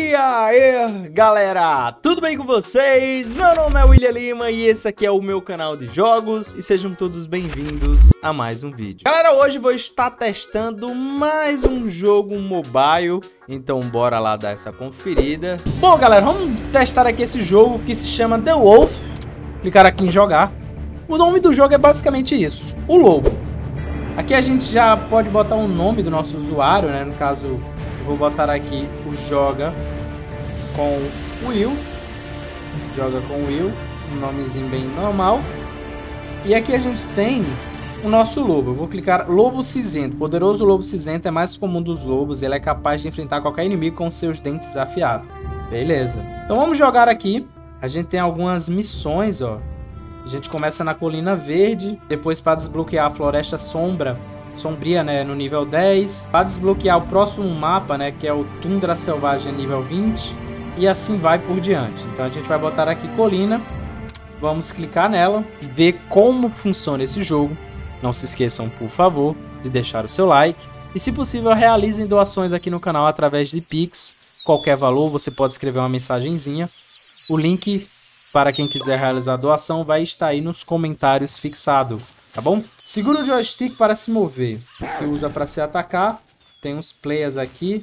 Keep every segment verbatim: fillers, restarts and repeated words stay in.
E aí, galera, tudo bem com vocês? Meu nome é William Lima e esse aqui é o meu canal de jogos e sejam todos bem-vindos a mais um vídeo. Galera, hoje vou estar testando mais um jogo mobile, então bora lá dar essa conferida. Bom, galera, vamos testar aqui esse jogo que se chama The Wolf. Clicar aqui em jogar. O nome do jogo é basicamente isso, o lobo. Aqui a gente já pode botar o nome do nosso usuário, né? No caso, eu vou botar aqui o joga com o Will. Joga com o Will, um nomezinho bem normal. E aqui a gente tem o nosso lobo. Eu vou clicar lobo cinzento. Poderoso lobo cinzento é mais comum dos lobos. Ele é capaz de enfrentar qualquer inimigo com seus dentes afiados. Beleza. Então vamos jogar aqui. A gente tem algumas missões, ó. A gente começa na Colina Verde, depois para desbloquear a Floresta Sombra, Sombria, né, no nível dez. Para desbloquear o próximo mapa, né, que é o Tundra Selvagem nível vinte. E assim vai por diante. Então a gente vai botar aqui Colina. Vamos clicar nela, ver como funciona esse jogo. Não se esqueçam, por favor, de deixar o seu like. E se possível, realizem doações aqui no canal através de Pix. Qualquer valor, você pode escrever uma mensagenzinha. O link para quem quiser realizar a doação vai estar aí nos comentários fixado, tá bom? Segura o joystick para se mover, que usa para se atacar. Tem uns players aqui.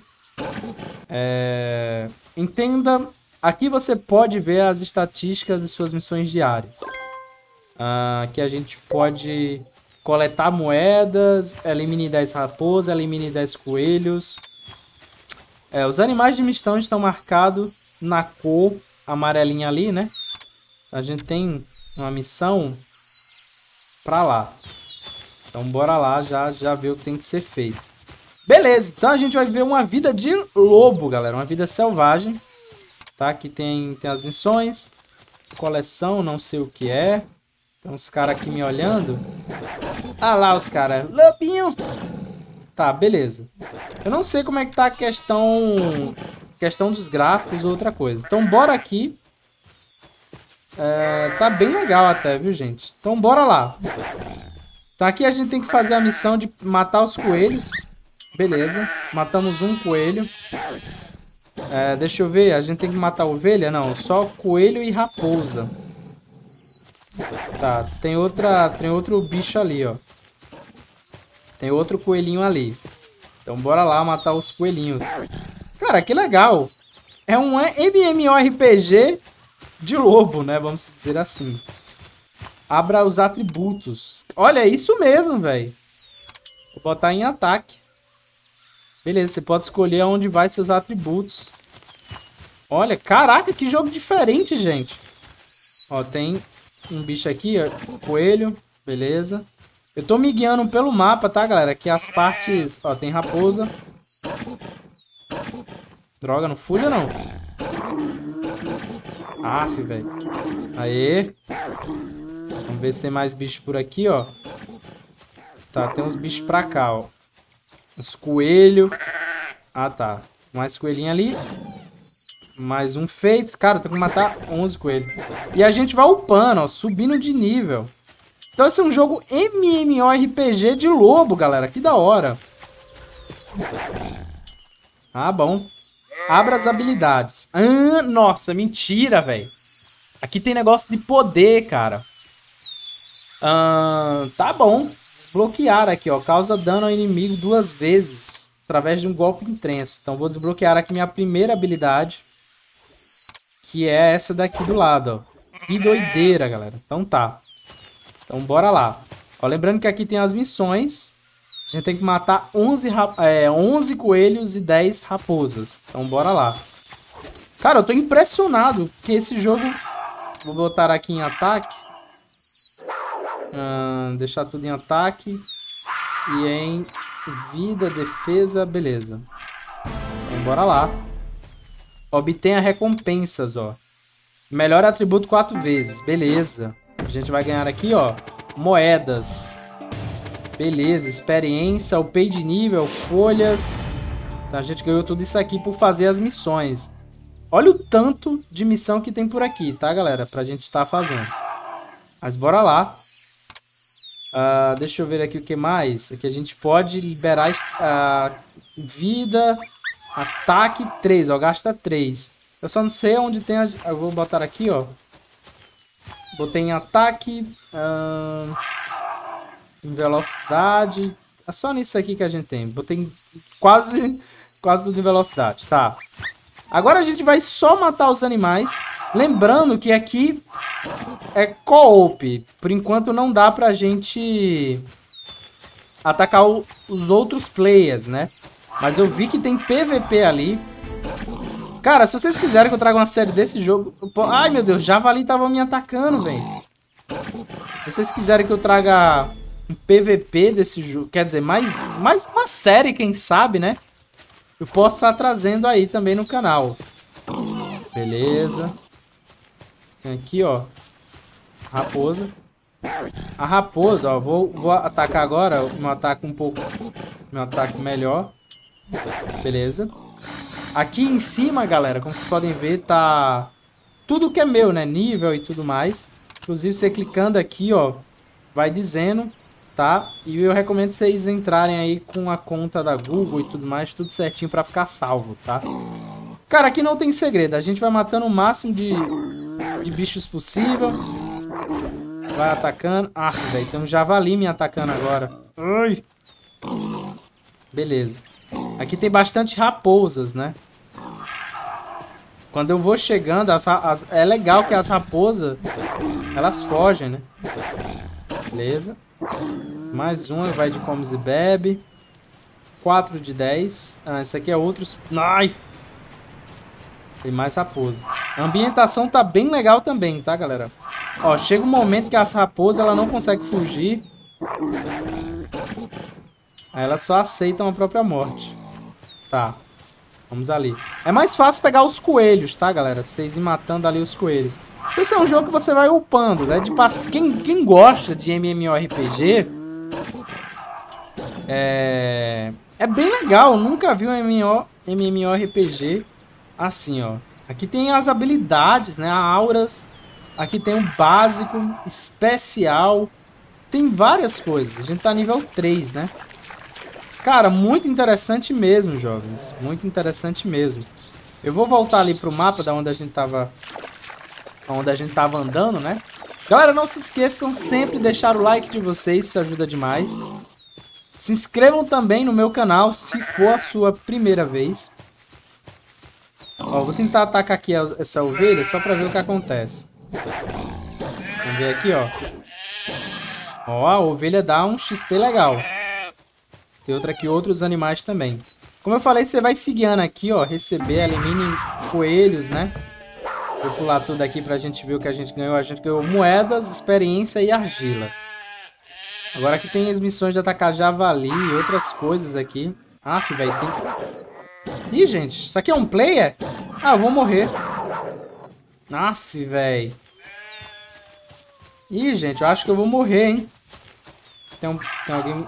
É... Entenda, aqui você pode ver as estatísticas de suas missões diárias. Ah, aqui a gente pode coletar moedas, elimine dez raposas, elimine dez coelhos. É, os animais de missão estão marcados na cor amarelinha ali, né? A gente tem uma missão pra lá. Então bora lá, já, já ver o que tem que ser feito. Beleza, então a gente vai ver uma vida de lobo, galera. Uma vida selvagem. Tá? Aqui tem, tem as missões. Coleção, não sei o que é. Tem uns caras aqui me olhando. Ah lá os caras. Lobinho! Tá, beleza. Eu não sei como é que tá a questão... Questão dos gráficos ou outra coisa. Então bora aqui. É, tá bem legal até, viu, gente? Então bora lá. Então aqui a gente tem que fazer a missão de matar os coelhos. Beleza. Matamos um coelho. É, deixa eu ver. A gente tem que matar a ovelha? Não, só coelho e raposa. Tá, tem outra, tem outro bicho ali, ó. Tem outro coelhinho ali. Então bora lá matar os coelhinhos. Cara, que legal. É um MMORPG de lobo, né? Vamos dizer assim. Abra os atributos. Olha, é isso mesmo, velho. Vou botar em ataque. Beleza, você pode escolher onde vai seus atributos. Olha, caraca, que jogo diferente, gente. Ó, tem um bicho aqui, ó, coelho. Beleza. Eu tô me guiando pelo mapa, tá, galera? Aqui as partes... Ó, tem raposa. Droga, não fuja, não. Aff, velho. Aê. Vamos ver se tem mais bicho por aqui, ó. Tá, tem uns bichos pra cá, ó. Uns coelhos. Ah, tá. Mais coelhinho ali. Mais um feito. Cara, tem que matar onze coelhos. E a gente vai upando, ó. Subindo de nível. Então esse é um jogo MMORPG de lobo, galera. Que da hora. Ah, bom. Abra as habilidades. Ah, nossa, mentira, velho. Aqui tem negócio de poder, cara. Ah, tá bom. Desbloquear aqui, ó. Causa dano ao inimigo duas vezes. Através de um golpe intenso. Então vou desbloquear aqui minha primeira habilidade. Que é essa daqui do lado, ó. Que doideira, galera. Então tá. Então bora lá. Ó, lembrando que aqui tem as missões. A gente tem que matar onze, é, onze coelhos e dez raposas. Então bora lá. Cara, eu tô impressionado que esse jogo... Vou botar aqui em ataque. Ah, deixar tudo em ataque. E em vida, defesa, beleza. Então bora lá. Obtenha recompensas, ó. Melhor atributo quatro vezes. Beleza. A gente vai ganhar aqui, ó, moedas. Beleza, experiência, upei de nível, folhas. Então a gente ganhou tudo isso aqui por fazer as missões. Olha o tanto de missão que tem por aqui, tá, galera? Pra gente estar fazendo. Mas bora lá. Uh, deixa eu ver aqui o que mais. Aqui a gente pode liberar uh, vida, Ataque três, ó. Gasta três. Eu só não sei onde tem a... Eu vou botar aqui, ó. Botei em ataque. Hum, em velocidade. É só nisso aqui que a gente tem. Botei quase, quase tudo em velocidade. Tá. Agora a gente vai só matar os animais. Lembrando que aqui é co-op. Por enquanto não dá pra gente atacar o, os outros players, né? Mas eu vi que tem P V P ali. Cara, se vocês quiserem que eu traga uma série desse jogo... Eu... Ai, meu Deus, javali tava me atacando, velho. Se vocês quiserem que eu traga um P V P desse jogo... Quer dizer, mais, mais uma série, quem sabe, né? Eu posso estar trazendo aí também no canal. Beleza. Tem aqui, ó. Raposa. A raposa, ó. Vou, vou atacar agora. Meu ataque um pouco... Meu ataque melhor. Beleza. Aqui em cima, galera, como vocês podem ver, tá tudo que é meu, né? Nível e tudo mais. Inclusive, você clicando aqui, ó, vai dizendo, tá? E eu recomendo vocês entrarem aí com a conta da Google e tudo mais, tudo certinho pra ficar salvo, tá? Cara, aqui não tem segredo. A gente vai matando o máximo de, de bichos possível. Vai atacando. Ah, velho, tem um javali me atacando agora. Ai. Beleza. Aqui tem bastante raposas, né? Quando eu vou chegando, as, as, é legal que as raposas, elas fogem, né? Beleza. Mais uma, vai de comes e bebe. quatro de dez. Ah, esse aqui é outros... Ai! Tem mais raposa. A ambientação tá bem legal também, tá, galera? Ó, chega um momento que as raposas, ela não consegue fugir. Aí elas só aceitam a própria morte. Tá. Vamos ali. É mais fácil pegar os coelhos, tá, galera? Vocês ir matando ali os coelhos. Esse é um jogo que você vai upando, né? De pass... quem, quem gosta de MMORPG... É... É bem legal. Nunca vi um MMORPG assim, ó. Aqui tem as habilidades, né? Auras. Aqui tem o básico, especial. Tem várias coisas. A gente tá nível três, né? Cara, muito interessante mesmo, jovens. Muito interessante mesmo. Eu vou voltar ali pro mapa da onde a gente tava... Onde a gente tava andando, né? Galera, não se esqueçam sempre de deixar o like de vocês. Isso ajuda demais. Se inscrevam também no meu canal, se for a sua primeira vez. Ó, vou tentar atacar aqui essa ovelha só pra ver o que acontece. Vamos ver aqui, ó. Ó, a ovelha dá um X P legal. Tem outra aqui, outros animais também. Como eu falei, você vai seguindo aqui, ó. Receber, elimine coelhos, né? Vou pular tudo aqui pra gente ver o que a gente ganhou. A gente ganhou moedas, experiência e argila. Agora aqui tem as missões de atacar javali e outras coisas aqui. Aff, velho, tem... Ih, gente, isso aqui é um player? Ah, eu vou morrer. Aff, velho. Ih, gente, eu acho que eu vou morrer, hein? Tem, um... tem alguém...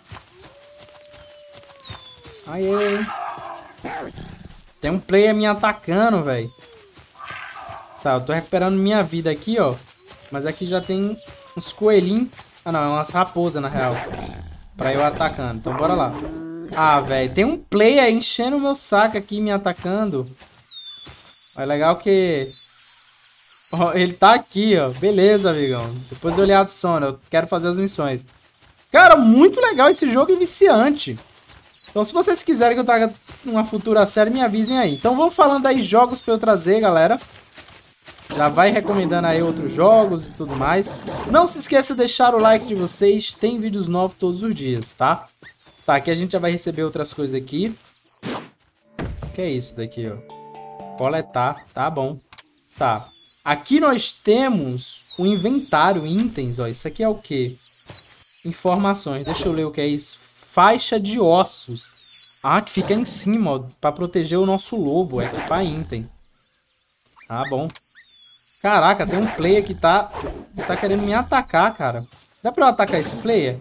Ai, ai. Tem um player me atacando, velho. Tá, eu tô recuperando minha vida aqui, ó. Mas aqui já tem uns coelhinhos. Ah, não, é umas raposas, na real. Pra eu atacando. Então, bora lá. Ah, velho, tem um player enchendo o meu saco aqui, me atacando. É legal que... Ó, ele tá aqui, ó. Beleza, amigão. Depois eu lhe adiciono. Eu quero fazer as missões. Cara, muito legal esse jogo e viciante. Então, se vocês quiserem que eu traga uma futura série, me avisem aí. Então, vamos falando aí jogos pra eu trazer, galera. Já vai recomendando aí outros jogos e tudo mais. Não se esqueça de deixar o like de vocês. Tem vídeos novos todos os dias, tá? Tá, aqui a gente já vai receber outras coisas aqui. O que é isso daqui, ó? Coletar, tá bom. Tá. Aqui nós temos o inventário, itens, ó. Isso aqui é o quê? Informações. Deixa eu ler o que é isso. Faixa de ossos. Ah, que fica em cima, ó. Pra proteger o nosso lobo. É equipar item. Tá bom. Caraca, tem um player que tá, que tá querendo me atacar, cara. Dá pra eu atacar esse player?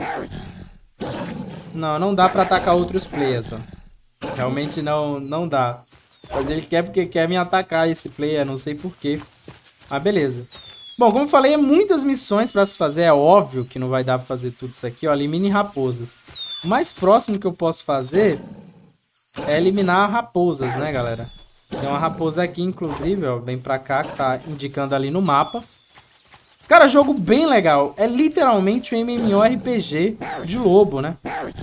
Não, não dá pra atacar outros players, ó. Realmente não, não dá. Mas ele quer porque quer me atacar esse player, não sei porquê. Ah, beleza. Bom, como eu falei, é muitas missões pra se fazer. É óbvio que não vai dar pra fazer tudo isso aqui, ó. Elimine raposas. O mais próximo que eu posso fazer é eliminar raposas, né, galera? Tem uma raposa aqui, inclusive, ó, bem pra cá, que tá indicando ali no mapa. Cara, jogo bem legal. É literalmente um MMORPG de lobo, né?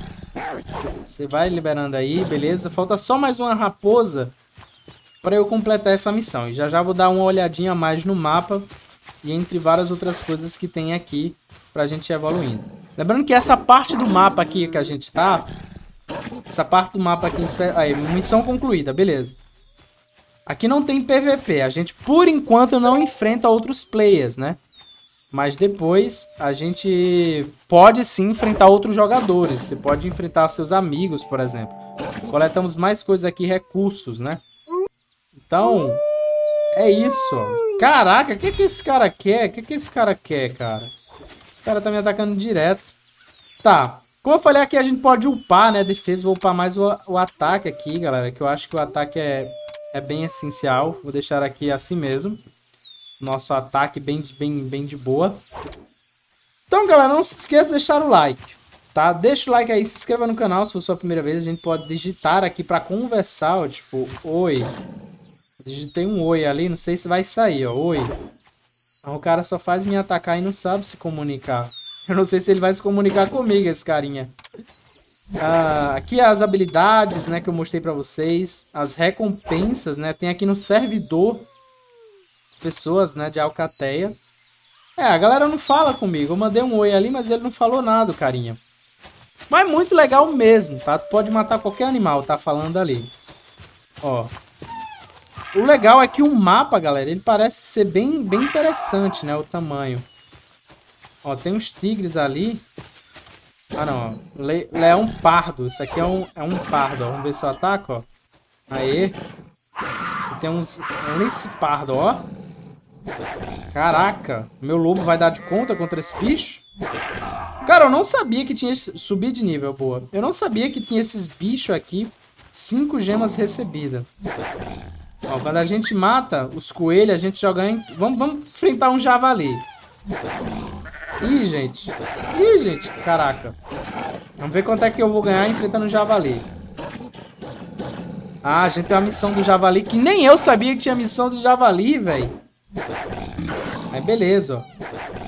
Você vai liberando aí, beleza? Falta só mais uma raposa para eu completar essa missão. E já já vou dar uma olhadinha a mais no mapa e entre várias outras coisas que tem aqui pra gente ir evoluindo. Lembrando que essa parte do mapa aqui que a gente tá... Essa parte do mapa aqui... Aí, missão concluída, beleza. Aqui não tem P V P. A gente, por enquanto, não enfrenta outros players, né? Mas depois a gente pode sim enfrentar outros jogadores. Você pode enfrentar seus amigos, por exemplo. Coletamos mais coisas aqui, recursos, né? Então, é isso. Caraca, o que que esse cara quer? O que que esse cara quer, cara? Esse cara tá me atacando direto. Tá. Como eu falei aqui, a gente pode upar, né? Defesa, vou upar mais o, o ataque aqui, galera. Que eu acho que o ataque é, é bem essencial. Vou deixar aqui assim mesmo. Nosso ataque bem, bem, bem de boa. Então, galera, não se esqueça de deixar o like, tá? Deixa o like aí, se inscreva no canal se for sua primeira vez. A gente pode digitar aqui pra conversar, ó, tipo, oi. Digitei um oi ali, não sei se vai sair, ó, oi. Então, o cara só faz me atacar e não sabe se comunicar. Eu não sei se ele vai se comunicar comigo, esse carinha. Ah, aqui as habilidades, né, que eu mostrei pra vocês. As recompensas, né, tem aqui no servidor... pessoas, né, de Alcateia. É, a galera não fala comigo. Eu mandei um oi ali, mas ele não falou nada, carinha. Mas muito legal mesmo, tá? Tu pode matar qualquer animal, tá falando ali. Ó. O legal é que o mapa, galera, ele parece ser bem, bem interessante, né, o tamanho. Ó, tem uns tigres ali. Ah, não. Le leão pardo. Isso aqui é um, é um pardo, ó. Vamos ver se eu ataco, ó. Aê. E tem uns... um lince pardo, ó. Caraca, meu lobo vai dar de conta contra esse bicho? Cara, eu não sabia que tinha... Subir de nível, boa. Eu não sabia que tinha esses bichos aqui. Cinco gemas recebidas. Ó, quando a gente mata os coelhos, a gente joga em... Vamos, vamos enfrentar um javali. Ih, gente. Ih, gente. Caraca. Vamos ver quanto é que eu vou ganhar enfrentando um javali. Ah, a gente tem uma missão do javali que nem eu sabia que tinha missão do javali, velho. Aí beleza, ó.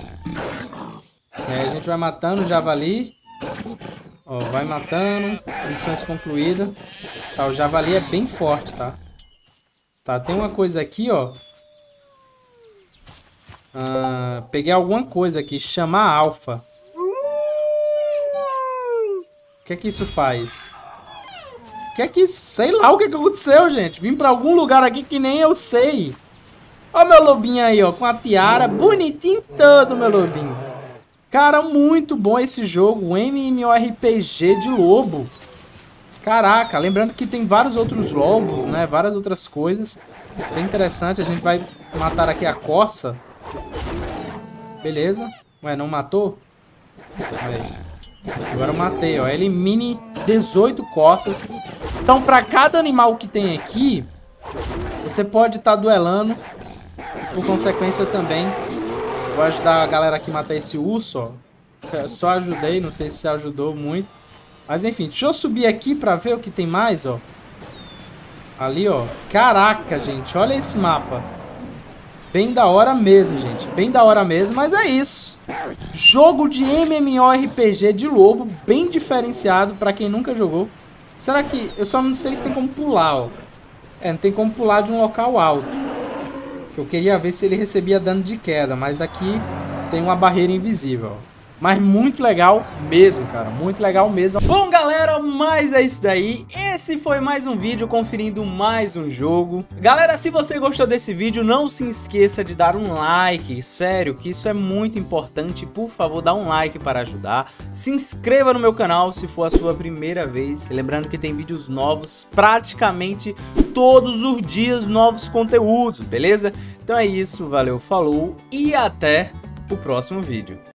Aí a gente vai matando o javali. Ó, vai matando. Missões concluídas. Tá, o javali é bem forte, tá? Tá, tem uma coisa aqui, ó. Ah, peguei alguma coisa aqui. Chamar alfa. O que é que isso faz? O que é que isso? Sei lá o que é que aconteceu, gente. Vim pra algum lugar aqui que nem eu sei. Ó meu lobinho aí, ó, com a tiara, bonitinho todo, meu lobinho. Cara, muito bom esse jogo, MMORPG de lobo. Caraca, lembrando que tem vários outros lobos, né, várias outras coisas. Bem interessante, a gente vai matar aqui a coça. Beleza. Ué, não matou? Aí. Agora eu matei, ó, elimine dezoito coças. Então, pra cada animal que tem aqui, você pode estar duelando. Por consequência também, vou ajudar a galera aqui a matar esse urso, ó. Eu só ajudei, não sei se ajudou muito. Mas enfim, deixa eu subir aqui pra ver o que tem mais, ó. Ali, ó. Caraca, gente, olha esse mapa. Bem da hora mesmo, gente. Bem da hora mesmo, mas é isso. Jogo de MMORPG de lobo, bem diferenciado pra quem nunca jogou. Será que... Eu só não sei se tem como pular, ó. É, não tem como pular de um local alto. Eu queria ver se ele recebia dano de queda, mas aqui tem uma barreira invisível. Mas muito legal mesmo, cara. Muito legal mesmo. Bom, galera, mas é isso daí. Esse foi mais um vídeo conferindo mais um jogo. Galera, se você gostou desse vídeo, não se esqueça de dar um like. Sério, que isso é muito importante. Por favor, dá um like para ajudar. Se inscreva no meu canal se for a sua primeira vez. Lembrando que tem vídeos novos praticamente todos os dias, novos conteúdos, beleza? Então é isso, valeu, falou e até o próximo vídeo.